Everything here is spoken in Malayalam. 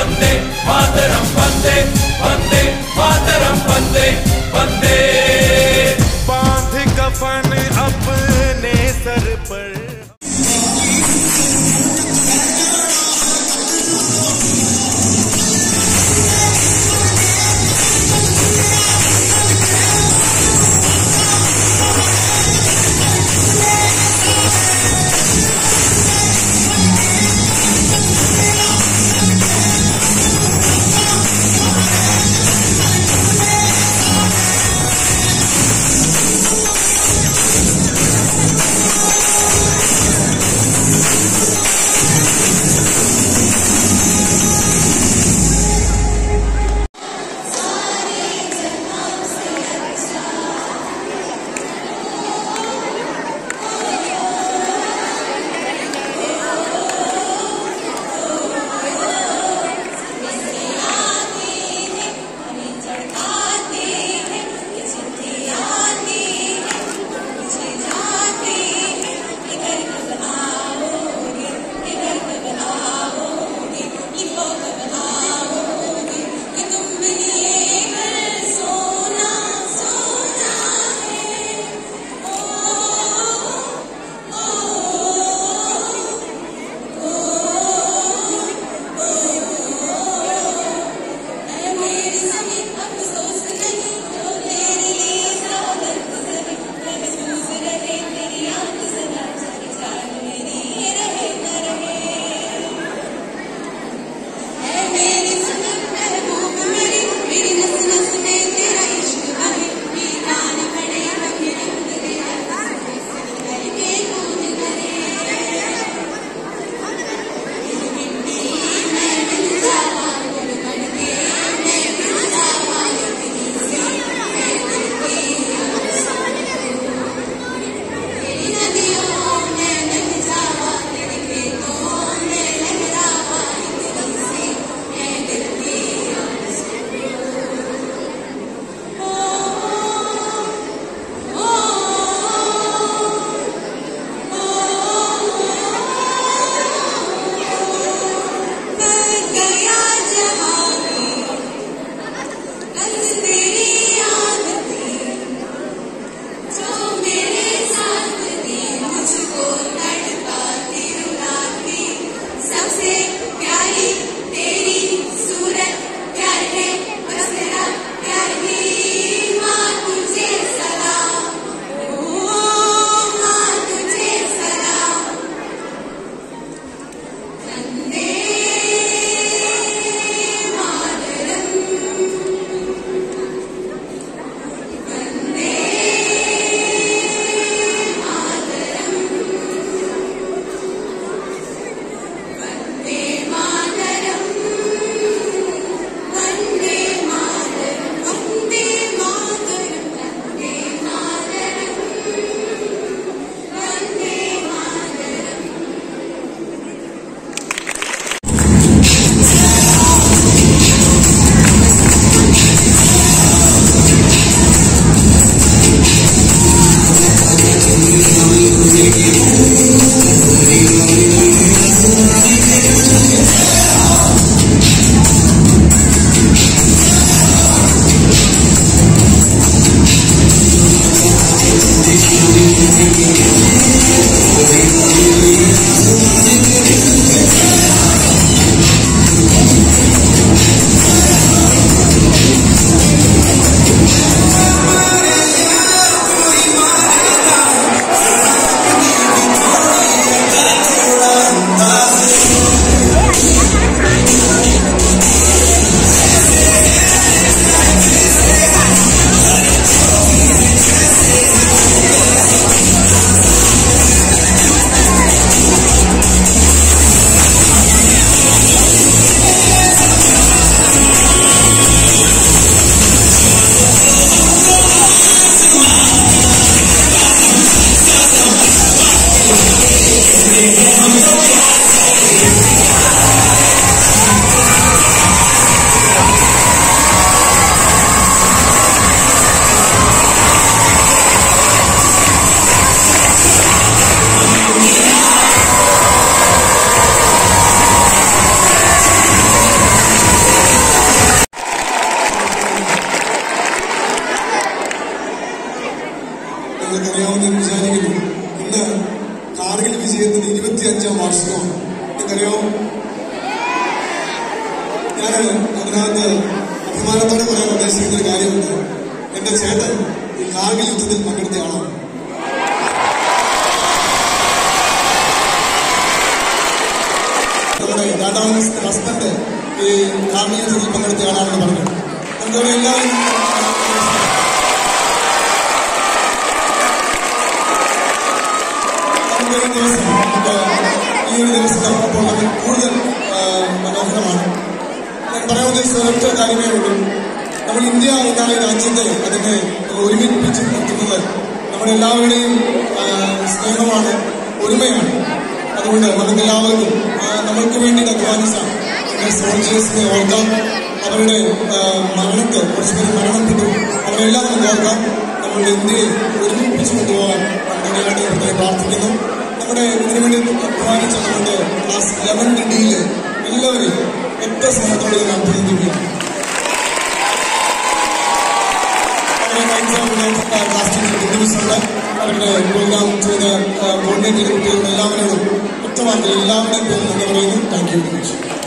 वंदे मातरम वंदे वंदे मातरम वंदे वंदे। बांध कफन अपने सर पर। വാർഷികമാണ്. നിങ്ങൾക്കറിയോ, ഞാൻ അതിനകത്ത് അഭിമാനത്തോടെ പറയാൻ ഉദ്ദേശിക്കുന്ന ഒരു കാര്യമുണ്ട്. എന്റെ ചേട്ടൻ ഈ കാർഗിൽ യുദ്ധത്തിൽ പങ്കെടുത്ത ആളാണ്. നമ്മുടെ രാജാവിന്റെ ഹസ്ബൻഡ് ഈ കാർഗിൽ യുദ്ധത്തിൽ പങ്കെടുത്ത ആളാണെന്ന് പറഞ്ഞു. നമ്മുടെ എല്ലാവരും ദിവസം ഈ ഒരു ദിവസം അപ്പോൾ നമ്മൾ കൂടുതൽ മനോഹരമാണ്. ഞാൻ പറയാൻ ഉദ്ദേശിച്ച ഒരൊറ്റ കാര്യമേ ഉള്ളൂ. നമ്മൾ ഇന്ത്യ എന്നാണ് രാജ്യത്തെ അതിനെ ഒരുമിപ്പിച്ച് നിർത്തുന്നത് നമ്മുടെ എല്ലാവരുടെയും സ്നേഹമാണ്, ഒരുമയാണ്. അതുകൊണ്ട് നമുക്ക് എല്ലാവർക്കും നമ്മൾക്ക് വേണ്ടി അധ്വാനിച്ച സോൾജേഴ്സിനെ ഓർക്കാം. അവരുടെ മരണത്തെ, കുറച്ചുപേർ മരണപ്പെട്ടു, അവരെല്ലാം നമുക്ക് ഓർക്കാം. നമ്മളുടെ ഇന്ത്യയെ ഒരുമിപ്പിച്ച് കൊണ്ടുപോകാൻ നമ്മുടെ പ്രാർത്ഥിക്കുന്നു. നമ്മുടെ ഇതിനുവേണ്ടി അധ്വാനിച്ച നമ്മുടെ ക്ലാസ് 11 ഡിയില് എല്ലാവരെയും ഒറ്റ സ്നേഹത്തോടെ ഞാൻ അഭിനന്ദിക്കുകയാണ്. ക്ലാസ് ടീച്ചർ അവരുടെ പ്രോഗ്രാം ചെയ്ത കോർഡിനേറ്റ് ചെയ്ത കുട്ടികളുടെ എല്ലാവരോടും ഒറ്റ വാക്കിൽ എല്ലാവരുടെയും പേരിൽ എന്ന് പറയുന്നു. Thank U.